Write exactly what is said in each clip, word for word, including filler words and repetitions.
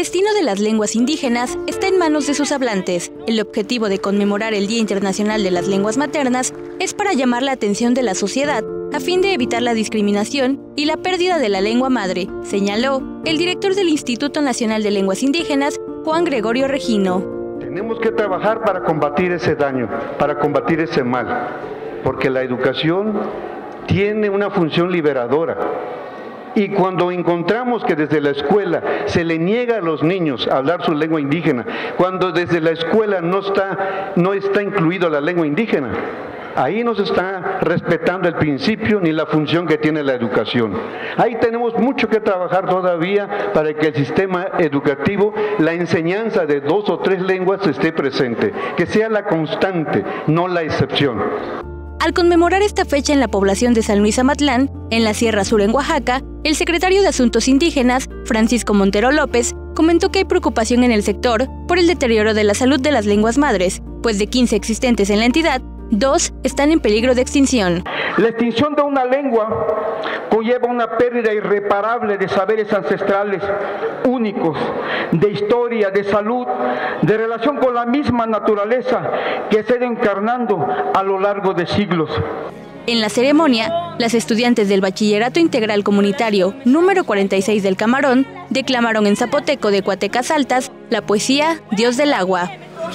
destino de las lenguas indígenas está en manos de sus hablantes. El objetivo de conmemorar el Día Internacional de las Lenguas Maternas es para llamar la atención de la sociedad a fin de evitar la discriminación y la pérdida de la lengua madre, señaló el director del Instituto Nacional de Lenguas Indígenas, Juan Gregorio Regino. Tenemos que trabajar para combatir ese daño, para combatir ese mal, porque la educación tiene una función liberadora. Y cuando encontramos que desde la escuela se le niega a los niños a hablar su lengua indígena, cuando desde la escuela no está, no está incluido la lengua indígena, ahí no se está respetando el principio ni la función que tiene la educación. Ahí tenemos mucho que trabajar todavía para que el sistema educativo, la enseñanza de dos o tres lenguas esté presente, que sea la constante, no la excepción. Al conmemorar esta fecha en la población de San Luis Amatlán, en la Sierra Sur en Oaxaca, el secretario de Asuntos Indígenas, Francisco Montero López, comentó que hay preocupación en el sector por el deterioro de la salud de las lenguas madres, pues de quince existentes en la entidad, dos están en peligro de extinción. La extinción de una lengua conlleva una pérdida irreparable de saberes ancestrales únicos, de historia, de salud, de relación con la misma naturaleza que se ha ido encarnando a lo largo de siglos. En la ceremonia, las estudiantes del Bachillerato Integral Comunitario número cuarenta y seis del Camarón declamaron en zapoteco de Cuatecas Altas la poesía Dios del Agua.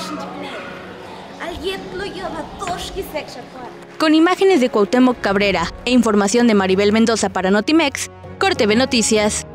Con imágenes de Cuauhtémoc Cabrera e información de Maribel Mendoza para Notimex, Corte B Noticias.